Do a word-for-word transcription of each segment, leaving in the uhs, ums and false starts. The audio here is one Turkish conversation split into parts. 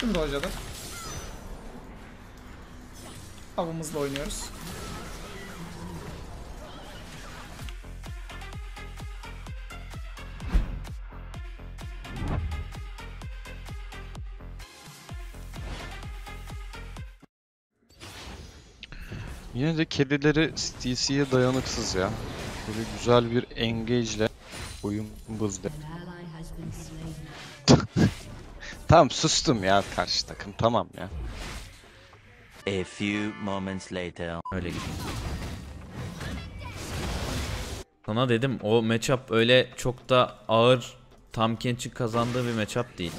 Flash'ım da hocadır. Avımızla oynuyoruz. Yine de kedileri T C'ye dayanıksız ya. Böyle güzel bir engage'le oyun bızdı. Tamam sustum ya karşı takım, tamam ya. A few moments later. Öyle gidiyor. Sana dedim o matchup öyle çok da ağır Tahm Kench'in kazandığı bir matchup değil.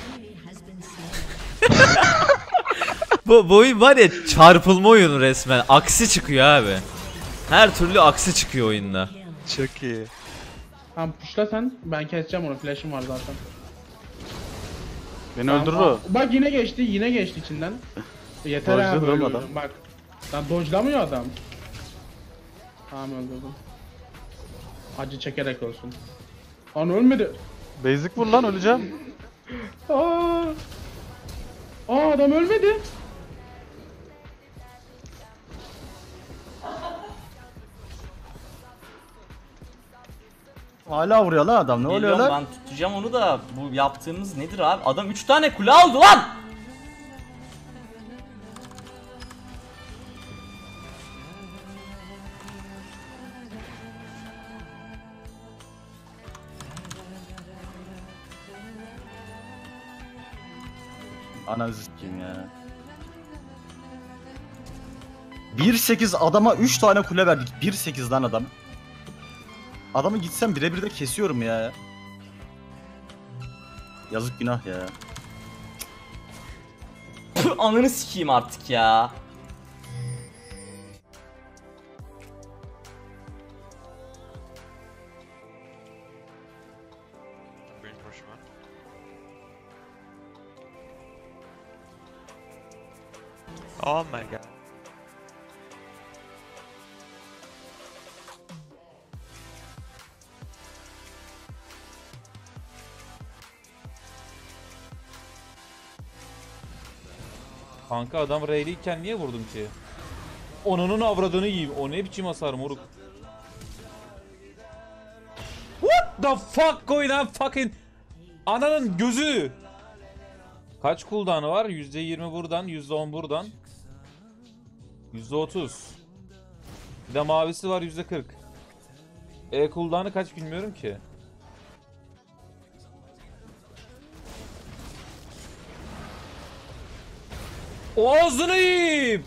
bu, bu oyun var ya, çarpılma oyunu resmen. Aksi çıkıyor abi. Her türlü aksi çıkıyor oyunda. Çok iyi. Tamam pushla sen. Ben keseceğim onu. Flash'ım var zaten. Beni Tamam, öldürür aa, o. Bak yine geçti. Yine geçti içinden. Yeter ha Dodge'ladı böyle oğlum oyun. adam. Bak. Lan dodge'lamıyor adam. Tamam öldürdüm. Acı çekerek olsun. Lan ölmedi. Basic vur lan, öleceğim. Aa. Aa adam ölmedi. Hala vuruyor lan adam, ne oluyor Geliyorum, lan? ben tutacağım onu da. Bu yaptığımız nedir abi? Adam üç tane kule aldı lan! Ananızı s**eyim ya. bir sekiz adama üç tane kule verdik. bir sekiz lan adam. Adamı gitsem birebir de kesiyorum ya. Yazık, günah ya. Püh, ananı sikeyim artık ya. Oh my god. Kanka adam R'liyken niye vurdum ki? Onunun avradını yiyeyim. O ne biçim hasar moruk? What the fuck going on fucking? Ananın gözü. Kaç cooldown'ı var? yüzde yirmi buradan, yüzde on buradan. yüzde otuz. Bir de mavisi var yüzde kırk. E cooldown'ı kaç bilmiyorum ki. Ağzını yiyeyim.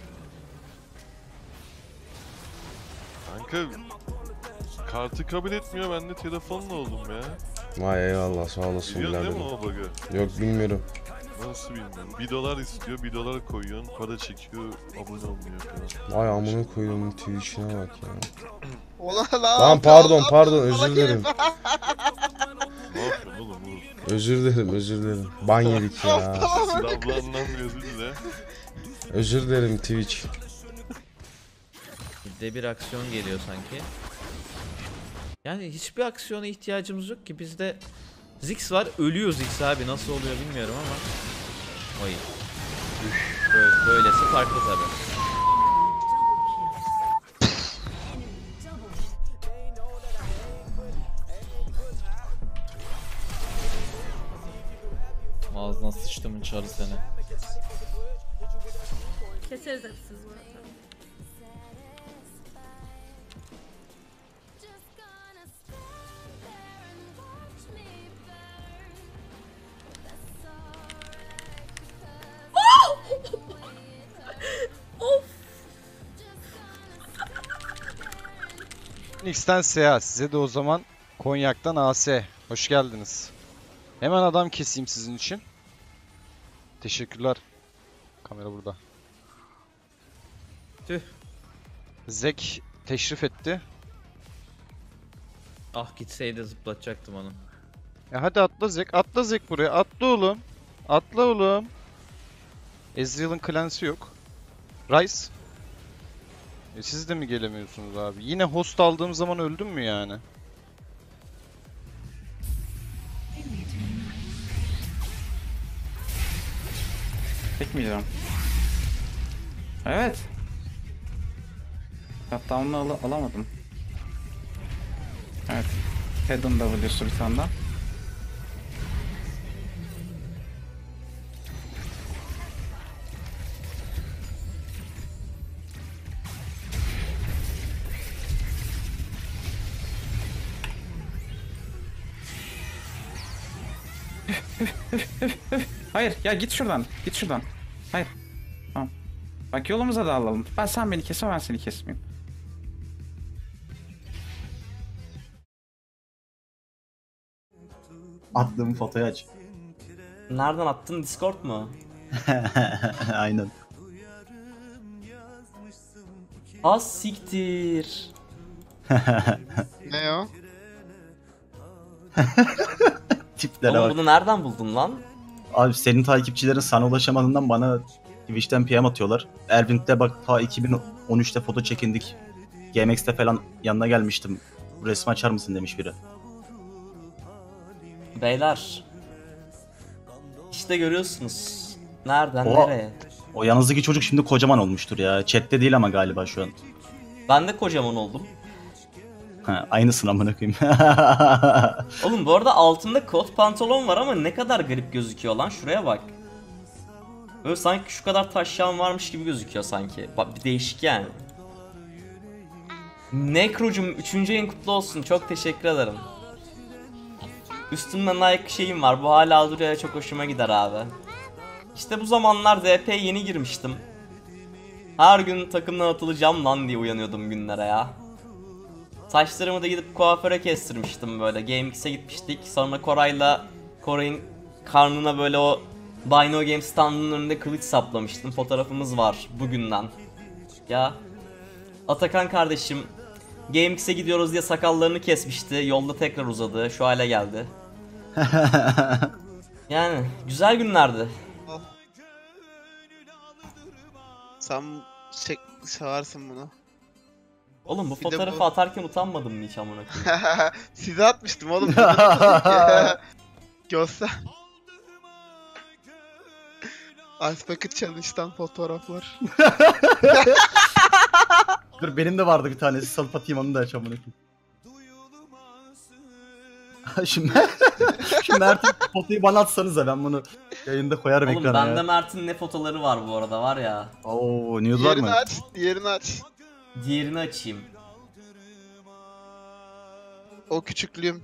Kanka kartı kabul etmiyor, ben de telefonla oldum ya. Vay eyvallah, sağ olasın Biliyorsun değil mi biraderim. o bug'ı? Yok bilmiyorum. Nasıl bilmiyorum. Bir dolar istiyor, bir dolar koyuyorsun, para çekiyor, abone olmuyor falan. Vay amına koyduğumun Twitch'ine bak ya. Ulan lan. Lan pardon pardon özür dilerim. Ne yapıyorsun oğlum oğlum? Özür dilerim özür dilerim. Ban yedik ya. Abla anlamıyorsun bile. Özür dilerim Twitch. Bir de bir aksiyon geliyor sanki. Yani hiçbir aksiyona ihtiyacımız yok ki, bizde Ziggs var, ölüyor Ziggs abi, nasıl oluyor bilmiyorum ama. Oy. Böyle, böylesi farklı tabi. Ağzına sıçtımın çarı seni. Keseriz hepsini bu arada. Of. X'ten Seha, size de o zaman Konyak'tan A S. Hoş geldiniz. Hemen adam keseyim sizin için. Teşekkürler. Kamera burada. Tüh. Zek teşrif etti. Ah gitseydi zıplatacaktım onu. Ya hadi atla Zek, atla Zek buraya. Atla oğlum. Atla oğlum. Ezreal'ın clansı yok. Rice. E siz de mi gelemiyorsunuz abi? Yine host aldığım zaman öldüm mü yani? Çekmeyeceğim. Evet. Hatta onu al alamadım. Evet. Head'ın W'su bir tane daha. Hayır ya, git şuradan. Git şuradan. Hayır. Tamam. Bak yolumuza da alalım. Ben sen beni kesme, ben seni kesmeyeyim. Attığım fotoyu aç. Nereden attın? Discord mu? Aynen. Az siktir. Ne o? Tiplere Oğlum bak. bunu nereden buldun lan? Abi senin takipçilerin sana ulaşamadığından bana Twitch'ten P M atıyorlar. Ervint'te bak ta iki bin on üçte foto çekindik. G M X'te falan yanına gelmiştim. Resmi açar mısın demiş biri. Beyler. İşte görüyorsunuz. Nereden O- nereye? O yanınızdaki çocuk şimdi kocaman olmuştur ya. Chat'te değil ama galiba şu an. Ben de kocaman oldum. Ha, aynısın amına koyayım. Oğlum bu arada altımda kot pantolon var ama ne kadar garip gözüküyor lan, şuraya bak. Böyle sanki şu kadar taşyan varmış gibi gözüküyor sanki. Bak bir değişik yani. Necro'cum üçüncü ayın kutlu olsun, çok teşekkür ederim. Üstümde Nike şeyim var, bu hala duruyor, çok hoşuma gider abi. İşte bu zamanlar D P'ye yeni girmiştim. Her gün takımdan atılacağım lan diye uyanıyordum günlere ya. Saçlarımı da gidip kuaföre kestirmiştim böyle. G M X'e gitmiştik. Sonra Koray'la Koray'ın karnına böyle o Dino Games standının önünde kılıç saplamıştım. Fotoğrafımız var bugünden. Ya Atakan kardeşim G M X'e gidiyoruz diye sakallarını kesmişti. Yolda tekrar uzadı. Şu hale geldi. Yani güzel günlerdi. Sen çek seversin bunu. Oğlum bu Bir de fotoğrafı bu- atarken utanmadın mı hiç amına koyayım? Size atmıştım oğlum. Göster. Ice Bucket Challenge'dan fotoğraflar. Dur benim de vardı bir tanesi. Salıp atayım onu da aç amına koyayım. Şimdi Şu Mert'in fotoyu bana atsanıza, ben bunu yayında koyarım Oğlum ekrana bende ya. Mert'in ne fotoları var bu arada var ya. Oo, nude var Diğerini mı? aç, diğerini aç. Diğerini açayım. O küçüklüğüm.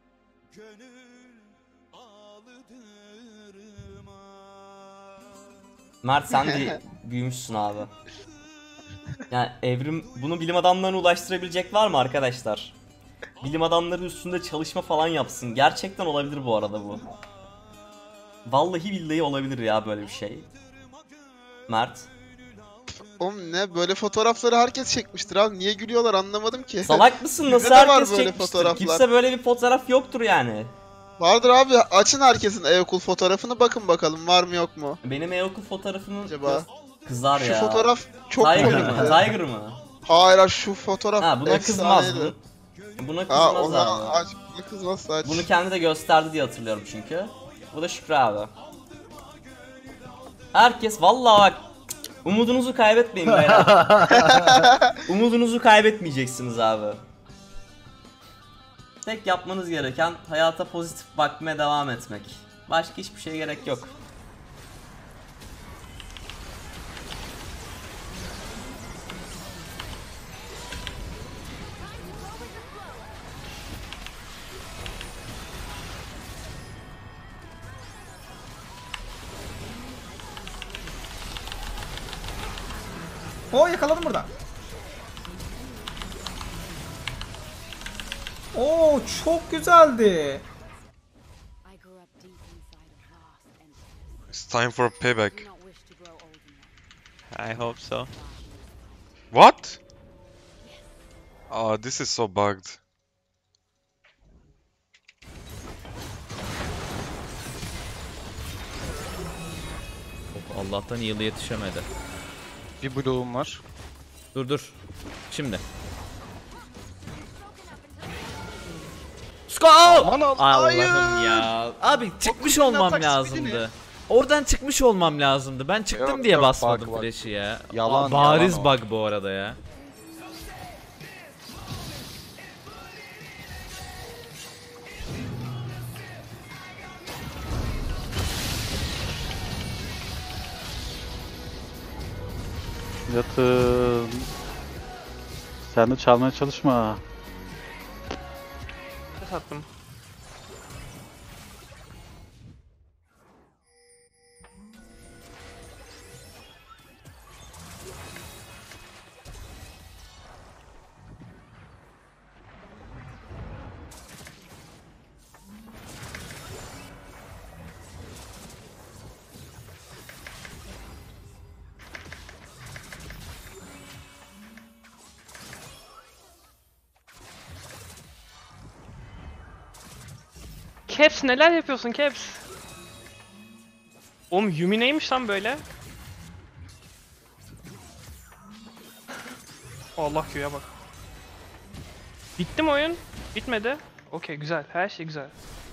Mert sen de büyümüşsün abi. Yani evrim, bunu bilim adamlarına ulaştırabilecek var mı arkadaşlar? Bilim adamları üstünde çalışma falan yapsın. Gerçekten olabilir bu arada bu. Vallahi billahi olabilir ya böyle bir şey. Mert. Oğlum ne böyle fotoğrafları herkes çekmiştir abi. Niye gülüyorlar anlamadım ki. Salak mısın? Nasıl Bizde de var herkes böyle çekmiştir? fotoğraflar. Kimse böyle bir fotoğraf yoktur yani. Vardır abi, açın herkesin e-okul fotoğrafını, bakın bakalım var mı yok mu? Benim e-okul fotoğrafımın Acaba? kızar Şu ya. fotoğraf çok Tiger komik mı? ya. Tiger mı? Hayır abi, şu fotoğraf Ha buna kızmaz efsaneydi. bu. Buna Ha kızmaz ona abi. aç, buna kızmazsa aç. Bunu kendi de gösterdi diye hatırlıyorum çünkü. Bu da Şükrü abi. Herkes vallahi bak, umudunuzu kaybetmeyin beyler. Umudunuzu kaybetmeyeceksiniz abi. Tek yapmanız gereken hayata pozitif bakmaya devam etmek. Başka hiçbir şeye gerek yok. Oo, yakaladım burada. Oo, çok güzeldi. It's time for payback. I hope so. What? Oh, this is so bugged. Allah'tan yılı yetişemedi. Bir bloğum var. Dur dur. Şimdi. Skull! Aman Allah'ım Allah'ım ya. Abi çıkmış olmam atak lazımdı. Oradan çıkmış olmam lazımdı. Ben çıktım Yok, diye yok, basmadım bug, bug. flash'i ya. Yalan, Bariz yalan o. bug bu arada ya. Yatın. Sen de çalmaya çalışma. Sattım. Caps neler yapıyorsun Caps? Oğlum Yumi neymiş lan böyle? Allah köye bak. Bitti mi oyun? Bitmedi. Okey güzel. Her şey güzel.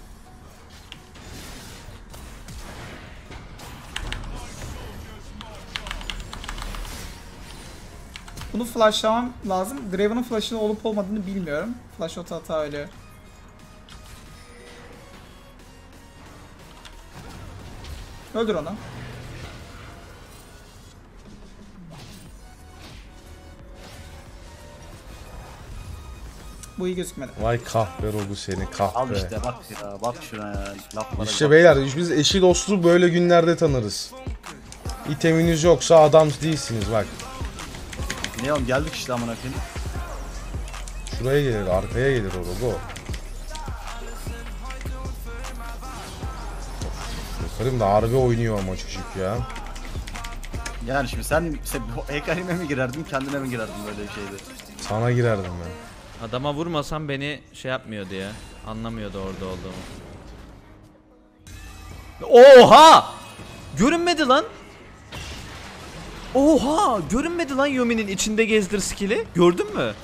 Bunu flashlamam lazım. Draven'ın flash'ının olup olmadığını bilmiyorum. Flash ota hata ölüyor. Öldür onu. Bu iyi gözükmedi. Vay kahpe Rogu seni kahpe. Al işte bak ya bak şuna ya. Laflara İşte bak. beyler biz eşi dostu böyle günlerde tanırız. İteminiz yoksa adam değilsiniz bak. Ne oğlum geldik işte amına koyayım. Şuraya gelir, arkaya gelir o Rogu. Bakarım da harbi oynuyor ama çocuk ya. Yani şimdi sen, sen Hecarim'e mi girerdin kendine mi girerdin böyle bir şeydi? Sana girerdim ben. Adama vurmasam beni şey yapmıyordu ya. Anlamıyordu orada olduğumu. Oha! Görünmedi lan. Oha! Görünmedi lan Yumi'nin içinde gezdir skill'i. Gördün mü?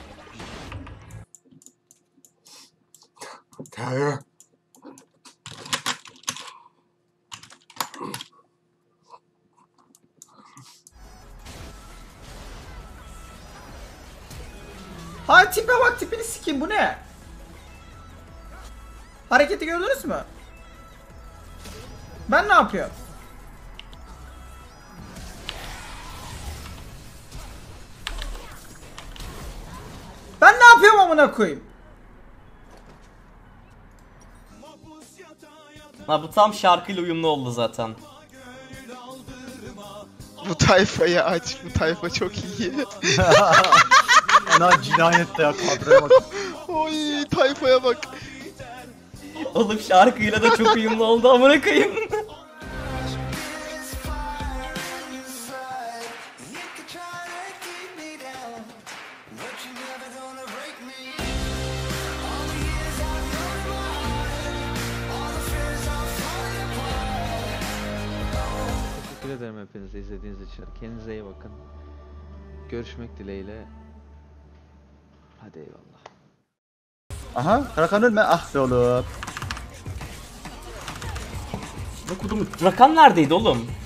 Ha tipe bak, tipini sikeyim, bu ne? Hareketi gördünüz mü? Ben ne yapıyorum? Ben ne yapıyorum amına koyayım? Ha bu tam şarkıyla uyumlu oldu zaten. Bu tayfayı aç, bu tayfa çok iyi. Ana cinayette ya, kadroya bak. Oy tayfaya bak. Oğlum şarkıyla da çok uyumlu oldu amına koyayım. Teşekkür ederim hepinize izlediğiniz için. Kendinize iyi bakın. Görüşmek dileğiyle. Hadi eyvallah. Aha, Karakan ölme. Ah be oğlum. Rakan neredeydi oğlum?